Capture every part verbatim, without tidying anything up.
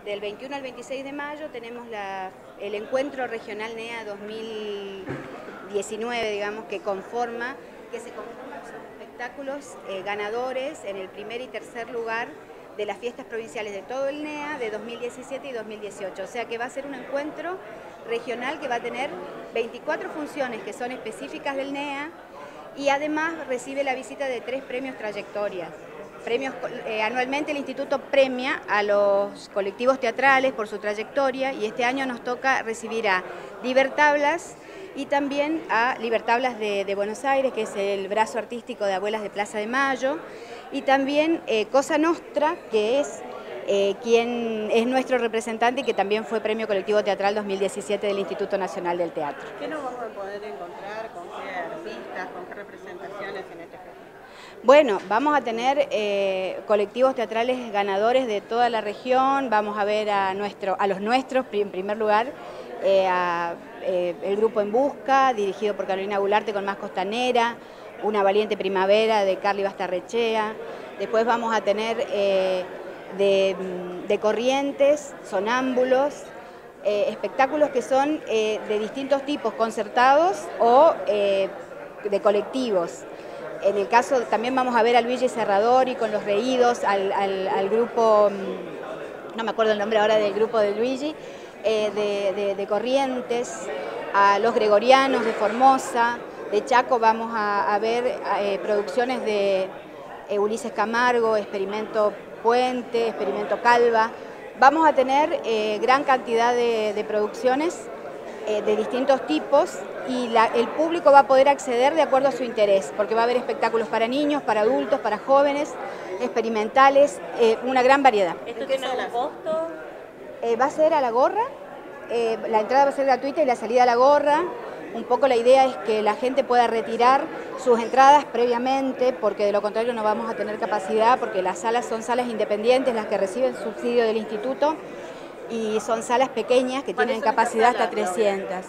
Del veintiuno al veintiséis de mayo tenemos la, el encuentro regional N E A dos mil diecinueve, digamos, que conforma, que se conforma con espectáculos eh, ganadores en el primer y tercer lugar de las fiestas provinciales de todo el N E A de dos mil diecisiete y dos mil dieciocho. O sea que va a ser un encuentro regional que va a tener veinticuatro funciones que son específicas del N E A y además recibe la visita de tres premios trayectorias. Premios, eh, anualmente el Instituto premia a los colectivos teatrales por su trayectoria y este año nos toca recibir a Libertablas y también a Libertablas de, de Buenos Aires, que es el brazo artístico de Abuelas de Plaza de Mayo, y también eh, Cosa Nostra, que es eh, quien es nuestro representante y que también fue Premio Colectivo Teatral dos mil diecisiete del Instituto Nacional del Teatro. ¿Qué nos vamos a poder encontrar? ¿Con qué artistas? ¿Con qué representaciones en este caso? Bueno, vamos a tener eh, colectivos teatrales ganadores de toda la región, vamos a ver a, nuestro, a los nuestros, en primer lugar, eh, a, eh, el grupo En Busca, dirigido por Carolina Gularte con Más Costanera, Una Valiente Primavera de Carly Bastarrechea, después vamos a tener eh, de, de Corrientes, Sonámbulos, eh, espectáculos que son eh, de distintos tipos, concertados o eh, de colectivos. En el caso, también vamos a ver a Luigi Serradori con Los Reídos, al, al, al grupo, no me acuerdo el nombre ahora del grupo de Luigi, eh, de, de, de Corrientes, a Los Gregorianos de Formosa, de Chaco vamos a, a ver eh, producciones de eh, Ulises Camargo, Experimento Puente, Experimento Calva. Vamos a tener eh, gran cantidad de, de producciones eh, de distintos tipos y la, el público va a poder acceder de acuerdo a su interés, porque va a haber espectáculos para niños, para adultos, para jóvenes, experimentales, eh, una gran variedad. ¿Esto tiene algún costo? Eh, va a ser a la gorra, eh, la entrada va a ser gratuita y la salida a la gorra. Un poco la idea es que la gente pueda retirar sus entradas previamente, porque de lo contrario no vamos a tener capacidad, porque las salas son salas independientes, las que reciben subsidio del instituto, y son salas pequeñas que tienen capacidad hasta trescientas.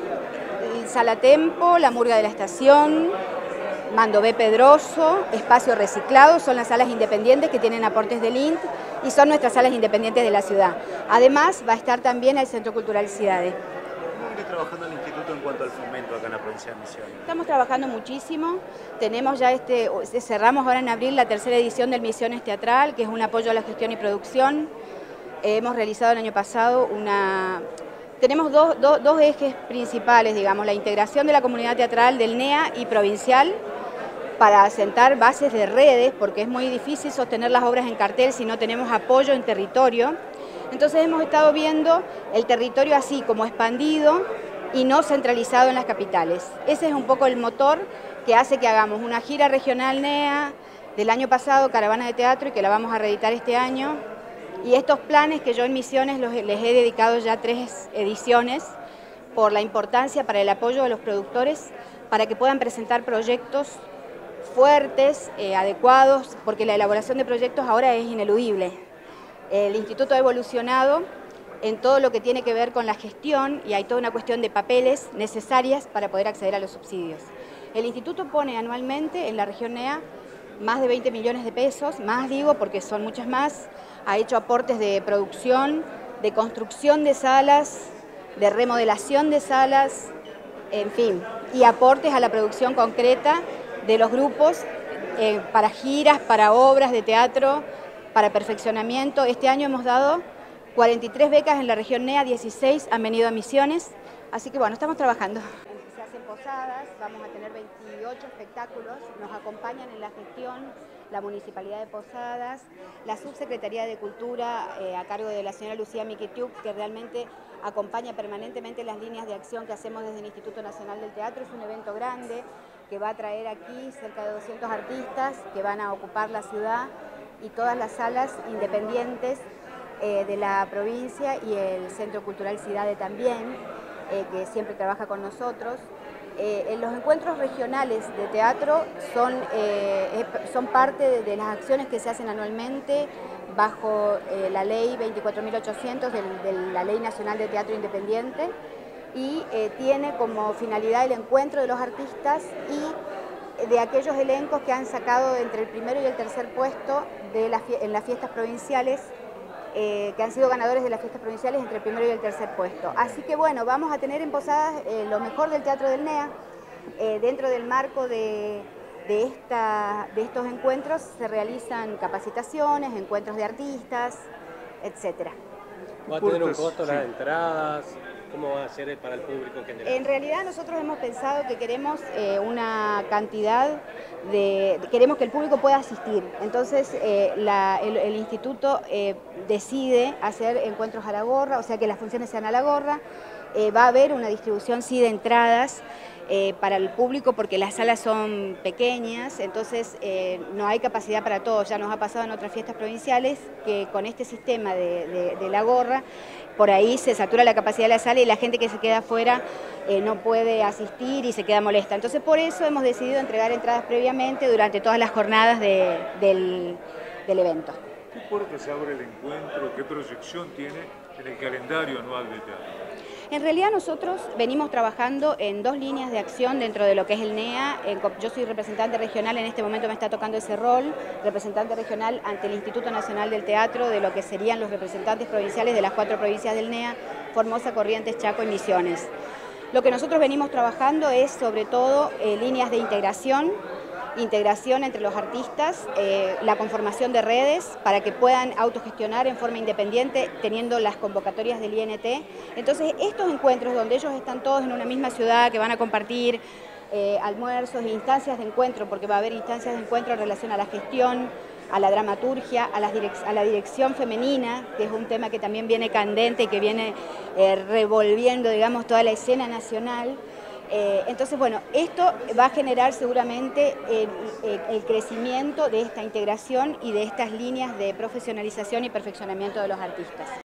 Sala Tempo, La Murga de la Estación, Mandobé Pedroso, Espacio Reciclado, son las salas independientes que tienen aportes del I N T y son nuestras salas independientes de la ciudad. Además va a estar también el Centro Cultural Ciudades. ¿Cómo viene trabajando el instituto en cuanto al fomento acá en la provincia de Misiones? Estamos trabajando muchísimo, tenemos ya este, cerramos ahora en abril la tercera edición del Misiones Teatral, que es un apoyo a la gestión y producción. Hemos realizado el año pasado una... Tenemos dos, dos, dos ejes principales, digamos, la integración de la comunidad teatral del N E A y provincial para asentar bases de redes, porque es muy difícil sostener las obras en cartel si no tenemos apoyo en territorio. Entonces hemos estado viendo el territorio así como expandido y no centralizado en las capitales. Ese es un poco el motor que hace que hagamos una gira regional N E A del año pasado, Caravana de Teatro, y que la vamos a reeditar este año. Y estos planes que yo en Misiones los, les he dedicado ya tres ediciones por la importancia para el apoyo de los productores para que puedan presentar proyectos fuertes, eh, adecuados, porque la elaboración de proyectos ahora es ineludible. El instituto ha evolucionado en todo lo que tiene que ver con la gestión y hay toda una cuestión de papeles necesarias para poder acceder a los subsidios. El instituto pone anualmente en la región N E A más de veinte millones de pesos, más digo porque son muchas más, ha hecho aportes de producción, de construcción de salas, de remodelación de salas, en fin, y aportes a la producción concreta de los grupos eh, para giras, para obras de teatro, para perfeccionamiento. Este año hemos dado cuarenta y tres becas en la región N E A, dieciséis han venido a Misiones, así que bueno, estamos trabajando. Se hacen posadas, vamos a tener veintiocho espectáculos, nos acompañan en la gestión la Municipalidad de Posadas, la Subsecretaría de Cultura eh, a cargo de la señora Lucía Miquitiuk, que realmente acompaña permanentemente las líneas de acción que hacemos desde el Instituto Nacional del Teatro. Es un evento grande que va a traer aquí cerca de doscientos artistas que van a ocupar la ciudad y todas las salas independientes eh, de la provincia y el Centro Cultural Cidade también, eh, que siempre trabaja con nosotros. Eh, en los encuentros regionales de teatro son, eh, son parte de, de las acciones que se hacen anualmente bajo eh, la ley veinticuatro mil ochocientos de, de la Ley Nacional de Teatro Independiente y eh, tiene como finalidad el encuentro de los artistas y de aquellos elencos que han sacado entre el primero y el tercer puesto de las, en las fiestas provinciales eh, que han sido ganadores de las fiestas provinciales entre el primero y el tercer puesto. Así que bueno, vamos a tener en Posadas eh, lo mejor del Teatro del N E A, eh, dentro del marco de, de, esta, de estos encuentros se realizan capacitaciones, encuentros de artistas, etcétera. ¿Va a tener un costo las entradas? ¿Cómo va a ser para el público en general? En realidad nosotros hemos pensado que queremos eh, una cantidad de... queremos que el público pueda asistir. Entonces eh, la, el, el instituto eh, decide hacer encuentros a la gorra, o sea que las funciones sean a la gorra. Eh, va a haber una distribución sí de entradas eh, para el público porque las salas son pequeñas, entonces eh, no hay capacidad para todos. Ya nos ha pasado en otras fiestas provinciales que con este sistema de, de, de la gorra, por ahí se satura la capacidad de la sala y la gente que se queda afuera eh, no puede asistir y se queda molesta. Entonces por eso hemos decidido entregar entradas previamente durante todas las jornadas de, del, del evento. ¿Qué puerta se abre el encuentro? ¿Qué proyección tiene en el calendario anual del teatro? En realidad nosotros venimos trabajando en dos líneas de acción dentro de lo que es el N E A. Yo soy representante regional, en este momento me está tocando ese rol, representante regional ante el Instituto Nacional del Teatro, de lo que serían los representantes provinciales de las cuatro provincias del N E A, Formosa, Corrientes, Chaco y Misiones. Lo que nosotros venimos trabajando es sobre todo eh, líneas de integración, integración entre los artistas, eh, la conformación de redes para que puedan autogestionar en forma independiente teniendo las convocatorias del I N T. Entonces estos encuentros donde ellos están todos en una misma ciudad, que van a compartir eh, almuerzos e instancias de encuentro, porque va a haber instancias de encuentro en relación a la gestión, a la dramaturgia, a la, direc a la dirección femenina, que es un tema que también viene candente y que viene eh, revolviendo, digamos, toda la escena nacional. Eh, entonces, bueno, esto va a generar seguramente el, el, el crecimiento de esta integración y de estas líneas de profesionalización y perfeccionamiento de los artistas.